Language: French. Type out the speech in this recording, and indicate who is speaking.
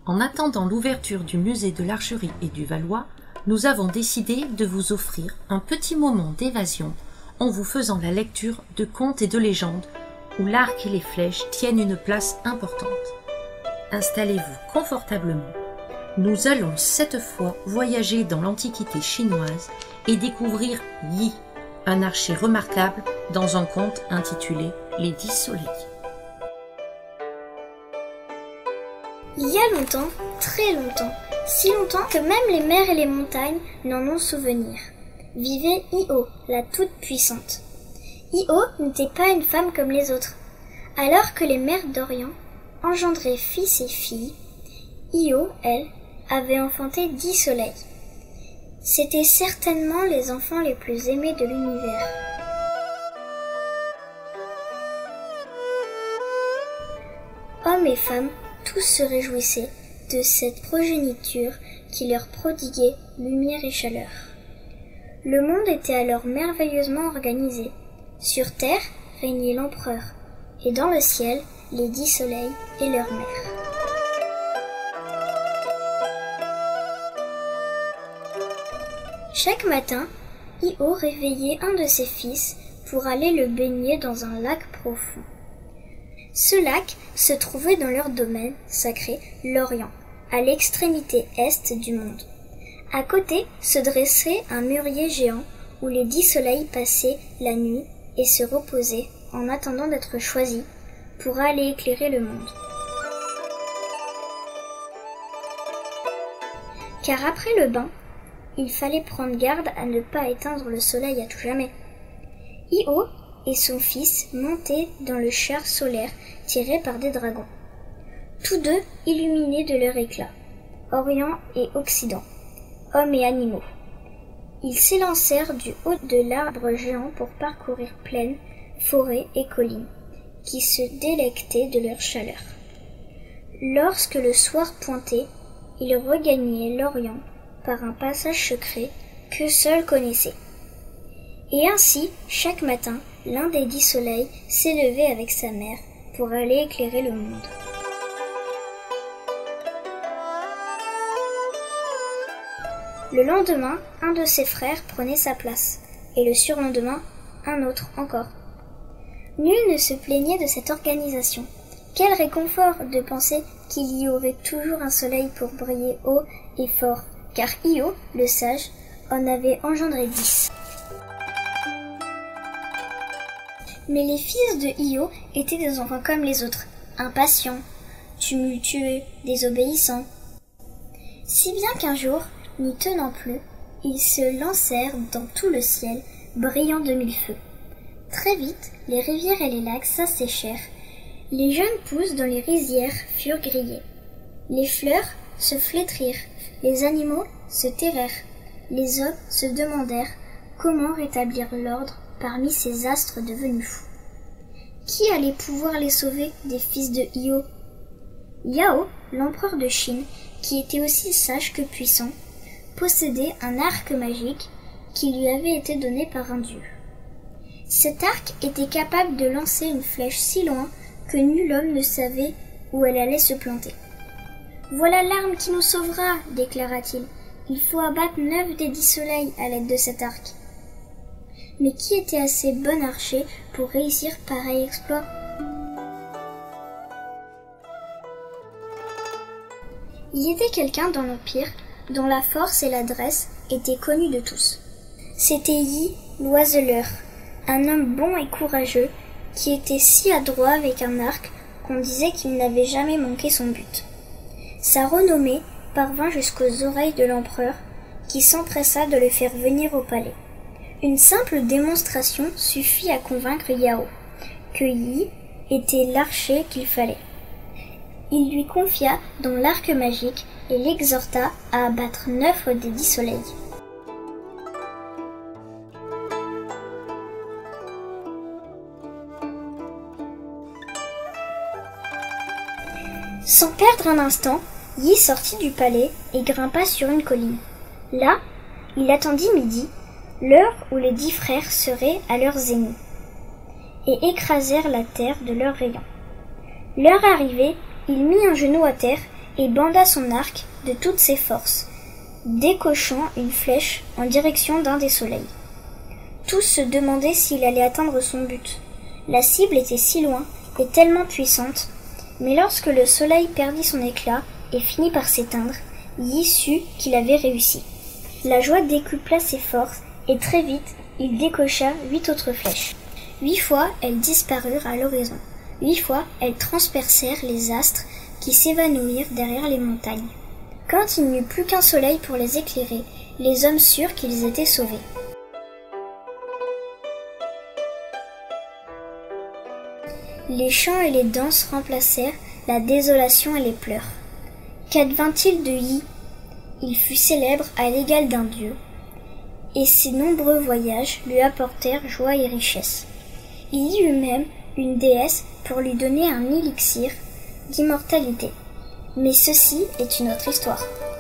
Speaker 1: En attendant l'ouverture du musée de l'Archerie et du Valois, nous avons décidé de vous offrir un petit moment d'évasion en vous faisant la lecture de contes et de légendes où l'arc et les flèches tiennent une place importante. Installez-vous confortablement. Nous allons cette fois voyager dans l'Antiquité chinoise et découvrir Yi, un archer remarquable dans un conte intitulé Les 10 soleils.
Speaker 2: Il y a longtemps, très longtemps, si longtemps que même les mers et les montagnes n'en ont souvenir, vivait Io, la toute-puissante. Io n'était pas une femme comme les autres. Alors que les mers d'Orient engendraient fils et filles, Io, elle, avait enfanté 10 soleils. C'étaient certainement les enfants les plus aimés de l'univers. Hommes et femmes, tous se réjouissaient de cette progéniture qui leur prodiguait lumière et chaleur. Le monde était alors merveilleusement organisé. Sur terre régnait l'empereur, et dans le ciel, les 10 soleils et leur mère. Chaque matin, Io réveillait un de ses fils pour aller le baigner dans un lac profond. Ce lac se trouvait dans leur domaine sacré, l'Orient, à l'extrémité est du monde. À côté se dressait un mûrier géant où les 10 soleils passaient la nuit et se reposaient en attendant d'être choisis pour aller éclairer le monde. Car après le bain, il fallait prendre garde à ne pas éteindre le soleil à tout jamais. Io et son fils montaient dans le char solaire tiré par des dragons. Tous deux illuminés de leur éclat, Orient et Occident, hommes et animaux. Ils s'élancèrent du haut de l'arbre géant pour parcourir plaines, forêts et collines, qui se délectaient de leur chaleur. Lorsque le soir pointait, ils regagnaient l'Orient par un passage secret que seuls connaissaient. Et ainsi, chaque matin, l'un des 10 soleils s'élevait avec sa mère pour aller éclairer le monde. Le lendemain, un de ses frères prenait sa place, et le surlendemain, un autre encore. Nul ne se plaignait de cette organisation. Quel réconfort de penser qu'il y aurait toujours un soleil pour briller haut et fort, car Io, le sage, en avait engendré 10. Mais les fils de Io étaient des enfants comme les autres, impatients, tumultueux, désobéissants. Si bien qu'un jour, n'y tenant plus, ils se lancèrent dans tout le ciel, brillant de 1000 feux. Très vite, les rivières et les lacs s'asséchèrent, les jeunes pousses dans les rizières furent grillées. Les fleurs se flétrirent, les animaux se tairèrent, les hommes se demandèrent comment rétablir l'ordre parmi ces astres devenus fous. Qui allait pouvoir les sauver des fils de Io? Yao, l'empereur de Chine, qui était aussi sage que puissant, possédait un arc magique qui lui avait été donné par un dieu. Cet arc était capable de lancer une flèche si loin que nul homme ne savait où elle allait se planter. « Voilà l'arme qui nous sauvera » déclara-t-il. « Il faut abattre 9 des 10 soleils à l'aide de cet arc. » Mais qui était assez bon archer pour réussir pareil exploit? Il y était quelqu'un dans l'Empire dont la force et l'adresse étaient connues de tous. C'était Yi, l'oiseleur, un homme bon et courageux qui était si adroit avec un arc qu'on disait qu'il n'avait jamais manqué son but. Sa renommée parvint jusqu'aux oreilles de l'empereur qui s'empressa de le faire venir au palais. Une simple démonstration suffit à convaincre Yao que Yi était l'archer qu'il fallait. Il lui confia donc l'arc magique et l'exhorta à abattre 9 des 10 soleils. Sans perdre un instant, Yi sortit du palais et grimpa sur une colline. Là, il attendit midi, l'heure où les 10 frères seraient à leur zénith, et écrasèrent la terre de leurs rayons. L'heure arrivée, il mit un genou à terre et banda son arc de toutes ses forces, décochant une flèche en direction d'un des soleils. Tous se demandaient s'il allait atteindre son but. La cible était si loin et tellement puissante, mais lorsque le soleil perdit son éclat et finit par s'éteindre, Yi sut qu'il avait réussi. La joie décupla ses forces et très vite, il décocha 8 autres flèches. 8 fois, elles disparurent à l'horizon. 8 fois, elles transpercèrent les astres qui s'évanouirent derrière les montagnes. Quand il n'y eut plus qu'un soleil pour les éclairer, les hommes surent qu'ils étaient sauvés. Les chants et les danses remplacèrent la désolation et les pleurs. Qu'advint-il de Yi? Il fut célèbre à l'égal d'un dieu, et ses nombreux voyages lui apportèrent joie et richesse. Il y eut même une déesse pour lui donner un élixir d'immortalité. Mais ceci est une autre histoire.